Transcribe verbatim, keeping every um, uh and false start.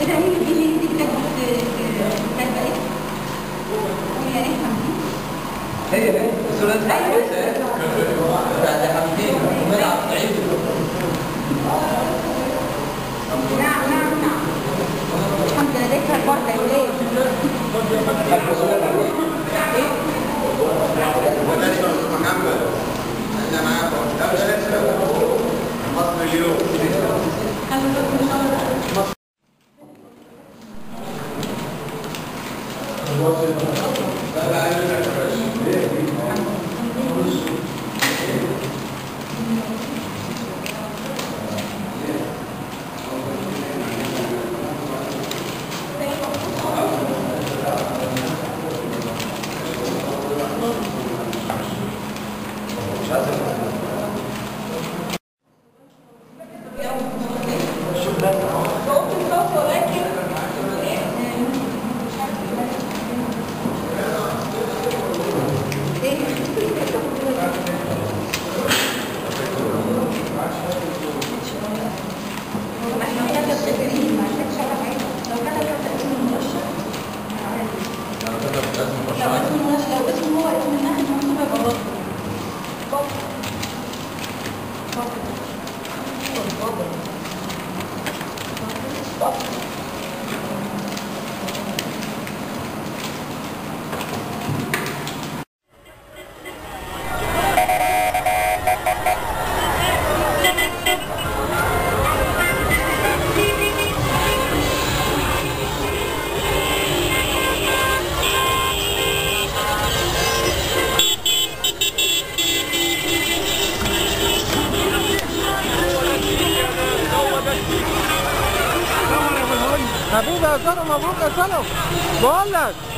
هي هي السولات كويسه بعد حمدين وملعب ضعيف. نعم نعم نعم الحمد لله ذكر برضه يا ولاد. محمد احنا معاكم مصر اليوم. حبيبي يا سلام، مبروك يا سلام. بقول لك